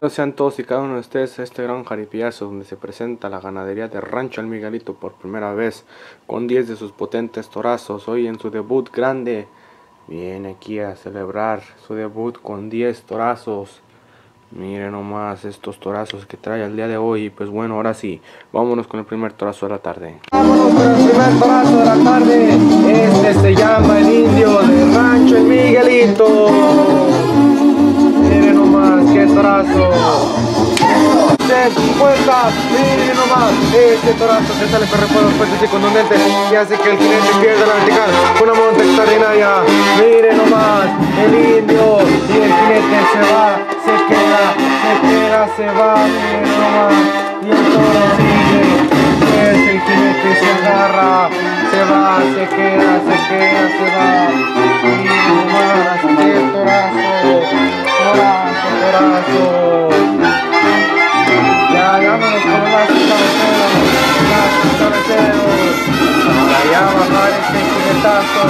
Sean todos y cada uno de ustedes a este gran jaripiazo donde se presenta la ganadería de Rancho El Miguelito por primera vez con 10 de sus potentes torazos. Hoy en su debut grande viene aquí a celebrar su debut con 10 torazos. Miren nomás estos torazos que trae el día de hoy. Pues bueno, ahora sí, vámonos con el primer torazo de la tarde. Vámonos con el primer torazo de la tarde. Este se llama el indio de Rancho El Miguelito. Miren nomás qué torazo. Se encuentra, miren nomás, este torazo que sale con recuerdos fuertes y contundentes y hace que el jinete pierda la vertical. Una monta extraordinaria. Miren nomás, el indio y el jinete se va, se queda, se va, miren nomás. Y el toro sigue, pues el jinete se agarra, se va, se queda, se va. Miren nomás, qué torazo. Torazo. Ya, vámonos con los lazos cabeceros. Para ya bajar este jinetazo.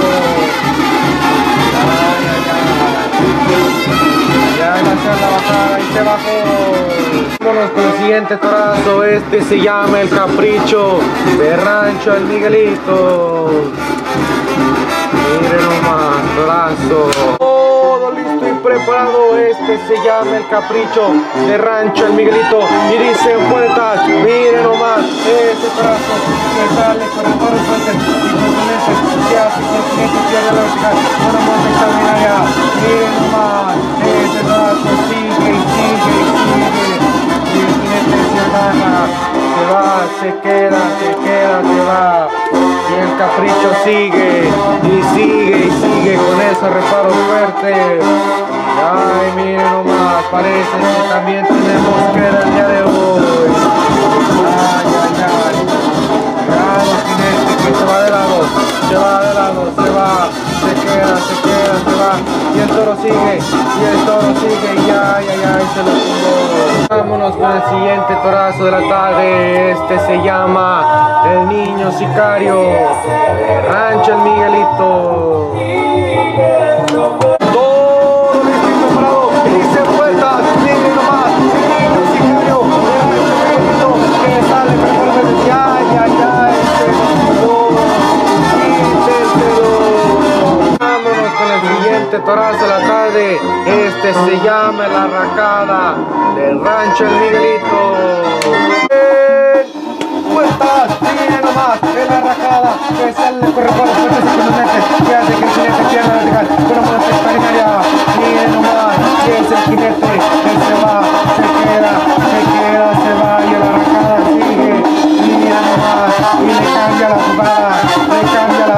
Ya va a hacer la bajada y se bajó. Vámonos con el siguiente torazo. Este se llama el Capricho de Rancho El Miguelito. Miren nomás, torazo. Todo listo y preparado. Este se llama el Capricho de Rancho El Miguelito. Y dice puertas, miren nomás, ese torazo que sale con el toro fuerte y componentes que hace que el jinete pierda la vertical. Una monta extraordinaria. Miren nomás, ese torazo sigue y sigue y sigue. Y el jinete se agarra, se va, se queda, se va. Y el Capricho sigue y sigue con ese reparo fuerte. Ay, miren nomás, parece que también tenemos queda el día de hoy. Ay. Bravo jinete que se va de lado, se va, se queda, se va. Y el toro sigue, y ya, y se lo tumbó. Vámonos con el siguiente torazo de la tarde. Este se llama el Niño Sicario, Rancho El Miguelito. Todo listo y preparado, y se vuelta, miren nomás, el Niño Sicario, el Rancho El Miguelito, que sale perfectamente, ya, vámonos con el siguiente torazo de la tarde. Este se llama la Arracada del Rancho El Miguelito. Vueltas, miren nomás, es la Arracada que sale por recuerdos fuertes y contundentes que hace que el jinete pierda la vertical. Una monta extraordinaria. Miren nomás, que es el jinete que se va, se queda, se va. Y la Arracada sigue, miren nomás, y le cambia la jugada, y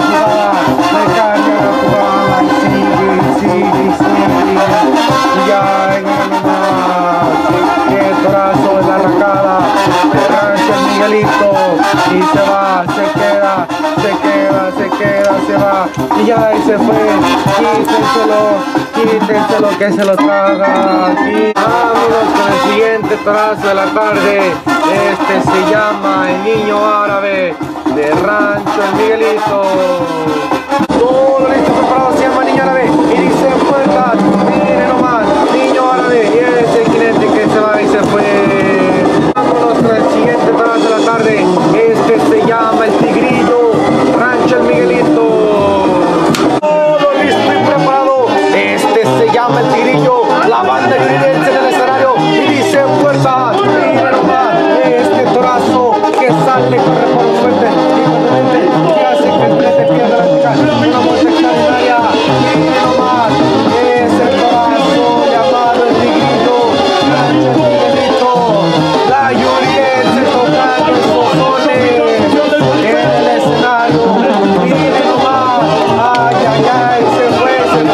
sigue. Ya, nomás, qué torazo es la Arracada de Rancho El Miguelito. Y se va, se queda, se va. Y ya, y se fue. Quítenselo que se lo traga. Y vámonos con el siguiente torazo de la tarde. Este se llama el Niño Árabe de Rancho El Miguelito. Todo listo, preparado, se llama Niño Árabe. Y dice puertas, miren nomás, Niño Árabe. Y es el jinete que se va y se fue. Vámonos con el siguiente torazo de la tarde. Este se llama el Tigrillo, Rancho El Miguelito. Todo listo y preparado. Este se llama el Tigrillo, la banda guiriense en el escenario. Y dice puertas, miren nomás, este torazo que sale con reparos fuertes y contundentes que hace que el jinete pierda la vertical. Una monta extraordinaria. Miren nomás, ese torazo llamado el Tigrillo, Rancho El Miguelito. La guiriense tocando el pozole en el escenario. Miren nomás, ay, se fue.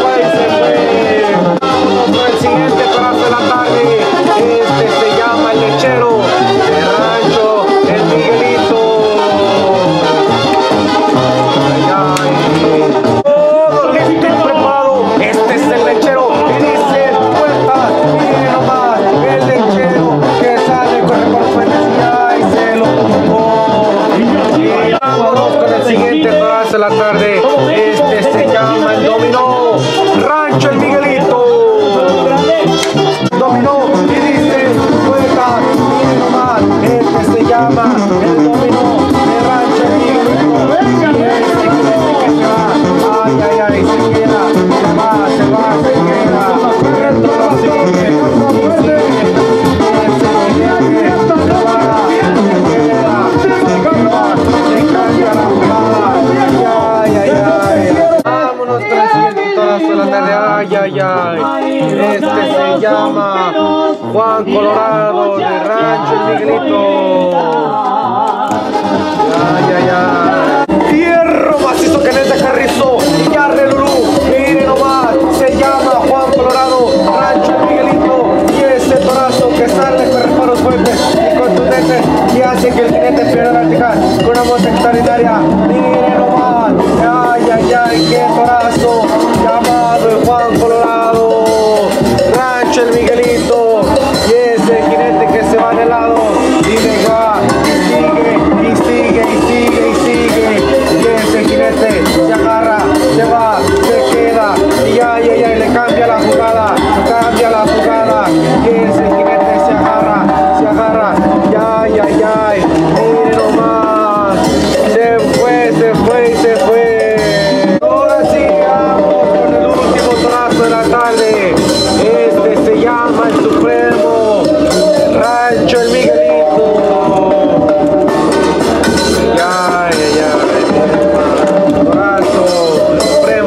Vámonos con el siguiente torazo de la tarde. Este se llama el Lechero de Rancho El Miguelito. Todo listo y preparado. Este es el Lechero y dice puertas, miren nomás, el Lechero que sale con reparos fuertes y se lo tumbó. Y vámonos con el siguiente torazo de la tarde. Este se llama el Dominó, Rancho El Miguelito. Dominó y dice siguiente piedra vertical con una moto extraordinaria. Miren nomás. Ay, ay, ay, qué torazo. Llamado el Juan Colorado. Rancho el Miguelito. Y ese jinete que se va de lado. Y venga. Y sigue, y sigue, y sigue, y sigue. Y ese jinete se agarra, se va, se queda. Y ay, ay, ay, le cambia la jugada. Cambia la jugada. Y ese jinete se agarra, se agarra. Y ay, ay, ay. Miren nomás. Se fue, se fue y se fue. Ahora sí, vamos con el último torazo de la tarde. Este se llama el Supremo. Rancho el Miguelito. Y ay, ay, ay. Torazo Supremo.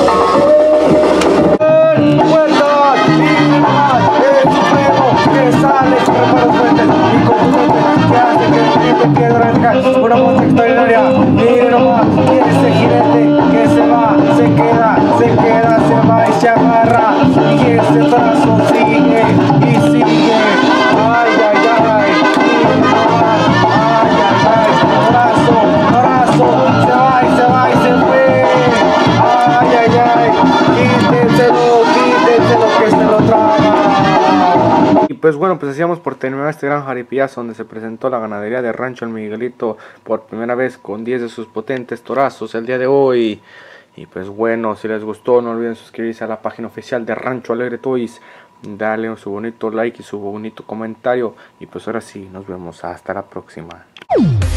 Vuelta. Y nomás. El Supremo que sale para los puentes y contundente que hace que el jinete pierda la vertical. Una moto extraordinaria. Miren nomás. Y ese jinete que se va, se queda, se va y se agarra. Y ese trazo sigue y sigue. Ay, ay, ay. Miren nomás. Ay, ay, ay. Trazo. Se va y se va y se fue. Ay, ay, ay. Quítenselo que se lo traga. Y pues bueno, pues hacíamos por terminar este gran jaripillazo donde se presentó la ganadería de Rancho el Miguelito por primera vez con 10 de sus potentes torazos el día de hoy. Y pues bueno, si les gustó no olviden suscribirse a la página oficial de Rancho Alegre Toys, darle su bonito like y su bonito comentario. Y pues ahora sí, nos vemos hasta la próxima.